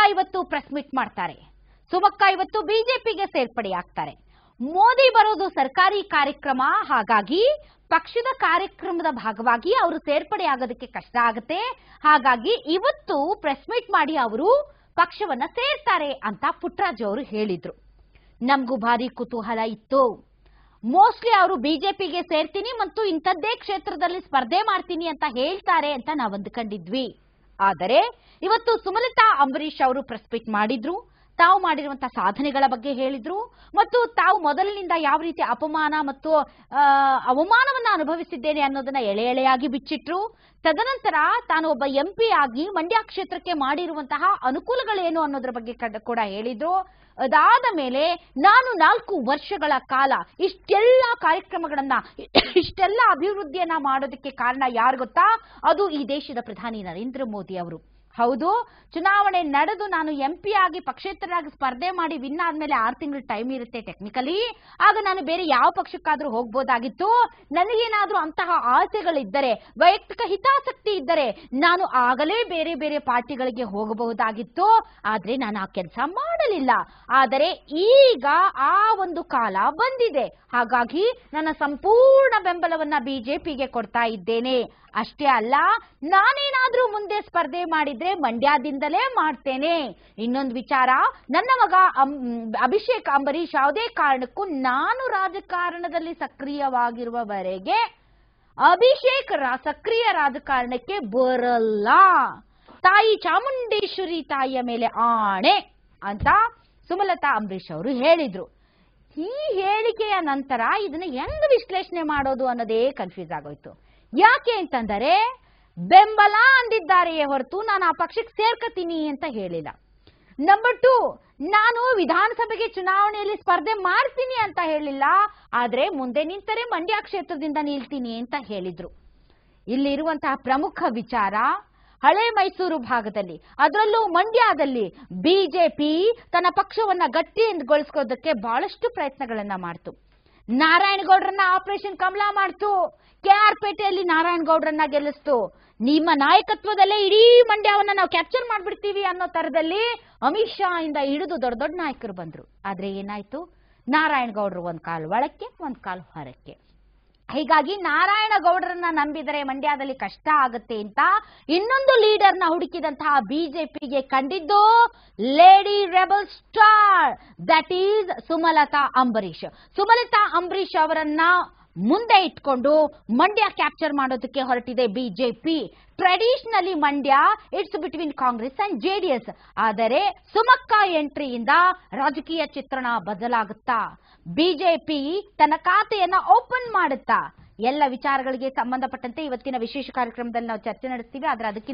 ಇವತ್ತು press meet ಮಾಡ್ತಾರೆ. ಸುಮಕ್ಕ ಇವತ್ತು ಬಿಜೆಪಿಗೆ ಸೇರ್ಪಡೆಯಾಗ್ತಾರೆ. ಮೋದಿ ಬರೋದು ಸರ್ಕಾರಿ ಕಾರ್ಯಕ್ರಮ, ಹಾಗಾಗಿ ಪಕ್ಷದ ಕಾರ್ಯಕ್ರಮದ ಭಾಗವಾಗಿ ಅವರು ಸೇರ್ಪಡೆಯಾಗೋದಕ್ಕೆ ಕಷ್ಟ ಆಗುತ್ತೆ. ಹಾಗಾಗಿ ಇವತ್ತು ಪ್ರೆಸ್ ಮೀಟ್ ಮಾಡಿ ಅವರು ಪಕ್ಷವನ್ನ ಸೇರ್ತಾರೆ ಅಂತ ಪುಟ್ಟರಾಜು ಅವರು ಹೇಳಿದ್ರು. ನಮಗೂ ಭಾರಿ ಕುತೂಹಲ ಇತ್ತು. ಮೋಸ್ಟ್ಲಿ ಅವರು ಬಿಜೆಪಿಗೆ ಸೇರ್ತೀನಿ ಮತ್ತು ಇಂಥದ್ದೇ ಕ್ಷೇತ್ರದಲ್ಲಿ ಸ್ಪರ್ಧೆ ಮಾಡ್ತೀನಿ ಅಂತ ಹೇಳ್ತಾರೆ ಅಂತ ನಾವು ಅಂದುಕೊಂಡಿದ್ವಿ. ಆದರೆ ಇವತ್ತು ಸುಮಲತಾ ಅಂಬರೀಶ್ ಅವರು ಪ್ರೆಸ್ ಮೀಟ್ ಮಾಡಿದ್ರು. ತಾವು ಮಾಡಿರುವಂತಹ ಸಾಧನೆಗಳ ಬಗ್ಗೆ ಹೇಳಿದ್ರು ಮತ್ತು ತಾವು ಮೊದಲಿನಿಂದ ಯಾವ ರೀತಿ ಅಪಮಾನ ಮತ್ತು ಅವಮಾನವನ್ನ ಅನುಭವಿಸಿದ್ದೇನೆ ಅನ್ನೋದನ್ನ ಎಳೆ ಎಳೆಯಾಗಿ ಬಿಚ್ಚಿಟ್ರು. ತದನಂತರ ತಾನು ಒಬ್ಬ ಎಂಪಿ ಆಗಿ ಮಂಡ್ಯ ಕ್ಷೇತ್ರಕ್ಕೆ ಮಾಡಿರುವಂತಹ ಅನುಕೂಲಗಳೇನು ಅನ್ನೋದ್ರ ಬಗ್ಗೆ ಕೂಡ ಹೇಳಿದ್ರು. ಅದಾದ ಮೇಲೆ ನಾನು 4 ವರ್ಷಗಳ ಕಾಲ ಇಷ್ಟೆಲ್ಲ ಕಾರ್ಯಕ್ರಮಗಳನ್ನ ಇಷ್ಟೆಲ್ಲ ಅಭಿವೃದ್ಧಿಯನ್ನ ಮಾಡೋದಕ್ಕೆ ಕಾರಣ ಯಾರು ಗೊತ್ತಾ? ಅದು ಈ ದೇಶದ ಪ್ರಧಾನಿ ನರೇಂದ್ರ ಮೋದಿ ಅವರು. ಹೌದು, ಚುನಾವಣೆ ನಡೆದು ನಾನು ಎಂಪಿ ಆಗಿ ಪಕ್ಷೇತರರಾಗಿ ಸ್ಪರ್ಧೆ ಮಾಡಿ ವಿನ್ ಆದ್ಮೇಲೆ 6 ತಿಂಗಳು ಟೈಮ್ ಇರುತ್ತೆ ಟೆಕ್ನಿಕಲಿ. ಆಗ ನಾನು ಬೇರೆ ಯಾವ ಪಕ್ಷಕ್ಕಾದ್ರೂ ಹೋಗ್ಬೋದಾಗಿತ್ತು. ನನಗೇನಾದ್ರೂ ಅಂತಹ ಆಸೆಗಳಿದ್ದರೆ, ವೈಯಕ್ತಿಕ ಹಿತಾಸಕ್ತಿ ಇದ್ದರೆ ನಾನು ಆಗಲೇ ಬೇರೆ ಬೇರೆ ಪಾರ್ಟಿಗಳಿಗೆ ಹೋಗಬಹುದಾಗಿತ್ತು. ಆದ್ರೆ ನಾನು ಆ ಕೆಲಸ ಮಾಡಲಿಲ್ಲ. ಆದರೆ ಈಗ ಆ ಒಂದು ಕಾಲ ಬಂದಿದೆ. ಹಾಗಾಗಿ ನನ್ನ ಸಂಪೂರ್ಣ ಬೆಂಬಲವನ್ನ ಬಿಜೆಪಿಗೆ ಕೊಡ್ತಾ ಇದ್ದೇನೆ. ಅಷ್ಟೇ ಅಲ್ಲ, ನಾನೇನಾದ್ರೂ ಮುಂದೆ ಸ್ಪರ್ಧೆ ಮಾಡಿದ್ರೆ ಮಂಡ್ಯದಿಂದಲೇ ಮಾಡ್ತೇನೆ. ಇನ್ನೊಂದು ವಿಚಾರ, ನನ್ನ ಮಗ ಅಭಿಷೇಕ್ ಅಂಬರೀಶ್ ಯಾವುದೇ ಕಾರಣಕ್ಕೂ ನಾನು ರಾಜಕಾರಣದಲ್ಲಿ ಸಕ್ರಿಯವಾಗಿರುವವರೆಗೆ ಅಭಿಷೇಕ್ ಸಕ್ರಿಯ ರಾಜಕಾರಣಕ್ಕೆ ಬರಲ್ಲ. ತಾಯಿ ಚಾಮುಂಡೇಶ್ವರಿ ತಾಯಿಯ ಮೇಲೆ ಆಣೆ ಅಂತ ಸುಮಲತಾ ಅಂಬರೀಶ್ ಅವರು ಹೇಳಿದ್ರು. ಈ ಹೇಳಿಕೆಯ ನಂತರ ಇದನ್ನ ಹೆಂಗ್ ವಿಶ್ಲೇಷಣೆ ಮಾಡೋದು ಅನ್ನೋದೇ ಕನ್ಫ್ಯೂಸ್ ಆಗೋಯ್ತು. ಯಾಕೆ ಅಂತಂದರೆ, ಬೆಂಬಲ ಅಂದಿದ್ದಾರೆಯೇ ಹೊರತು ನಾನು ಆ ಪಕ್ಷಕ್ಕೆ ಸೇರ್ಕತೀನಿ ಅಂತ ಹೇಳಿಲ್ಲ. ನಂಬರ್ 2, ನಾನು ವಿಧಾನಸಭೆಗೆ ಚುನಾವಣೆಯಲ್ಲಿ ಸ್ಪರ್ಧೆ ಮಾಡ್ತೀನಿ ಅಂತ ಹೇಳಿಲ್ಲ. ಆದ್ರೆ ಮುಂದೆ ನಿಂತರೆ ಮಂಡ್ಯ ಕ್ಷೇತ್ರದಿಂದ ನಿಲ್ತೀನಿ ಅಂತ ಹೇಳಿದ್ರು. ಇಲ್ಲಿರುವಂತಹ ಪ್ರಮುಖ ವಿಚಾರ, ಹಳೆ ಮೈಸೂರು ಭಾಗದಲ್ಲಿ, ಅದರಲ್ಲೂ ಮಂಡ್ಯದಲ್ಲಿ ಬಿಜೆಪಿ ತನ್ನ ಪಕ್ಷವನ್ನ ಗಟ್ಟಿಗೊಳಿಸ್ಕೋದಕ್ಕೆ ಬಹಳಷ್ಟು ಪ್ರಯತ್ನಗಳನ್ನ ಮಾಡ್ತು. ನಾರಾಯಣಗೌಡರನ್ನ ಆಪರೇಷನ್ ಕಮಲ ಮಾಡ್ತು. KR ಪೇಟೆಯಲ್ಲಿ ನಾರಾಯಣಗೌಡರನ್ನ ಗೆಲ್ಲಿಸ್ತು. ನಿಮ್ಮ ನಾಯಕತ್ವದಲ್ಲೇ ಇಡೀ ಮಂಡ್ಯವನ್ನ ನಾವು ಕ್ಯಾಪ್ಚರ್ ಮಾಡ್ಬಿಡ್ತೀವಿ ಅನ್ನೋ ತರದಲ್ಲಿ ಅಮಿತ್ ಶಾ ಇಂದ ಹಿಡಿದು ದೊಡ್ಡ ದೊಡ್ಡ ನಾಯಕರು ಬಂದ್ರು. ಆದ್ರೆ ಏನಾಯ್ತು? ನಾರಾಯಣಗೌಡರು ಒಂದ್ ಕಾಲು ಒಳಕ್ಕೆ, ಒಂದ್ ಕಾಲು ಹೊರಕ್ಕೆ. ಹೀಗಾಗಿ ನಾರಾಯಣಗೌಡರನ್ನ ನಂಬಿದರೆ ಮಂಡ್ಯದಲ್ಲಿ ಕಷ್ಟ ಆಗುತ್ತೆ ಅಂತ ಇನ್ನೊಂದು ಲೀಡರ್ನ ಹುಡುಕಿದಂತಹ ಬಿಜೆಪಿಗೆ ಕಂಡಿದ್ದು lady rebel star, that is Sumalatha Ambareesh. Sumalatha Ambareesh ಅವರನ್ನ ಮುಂದೆ ಇಟ್ಕೊಂಡು ಮಂಡ್ಯ ಕ್ಯಾಪ್ಚರ್ ಮಾಡೋದಕ್ಕೆ ಹೊರಟಿದೆ BJP. Traditionally Mandya it's between Congress and JDS. ಆದರೆ ಸುಮಕ್ಕ ಎಂಟ್ರಿಯಿಂದ ರಾಜಕೀಯ ಚಿತ್ರಣ ಬದಲಾಗುತ್ತಾ? ಬಿಜೆಪಿ ತನ್ನ ಖಾತೆಯನ್ನ ಓಪನ್ ಮಾಡುತ್ತಾ? ಎಲ್ಲ ವಿಚಾರಗಳಿಗೆ ಸಂಬಂಧಪಟ್ಟಂತೆ ಇವತ್ತಿನ ವಿಶೇಷ ಕಾರ್ಯಕ್ರಮದಲ್ಲಿ ನಾವು ಚರ್ಚೆ ನಡೆಸ್ತೀವಿ. ಆದ್ರೆ ಅದಕ್ಕಿಂತ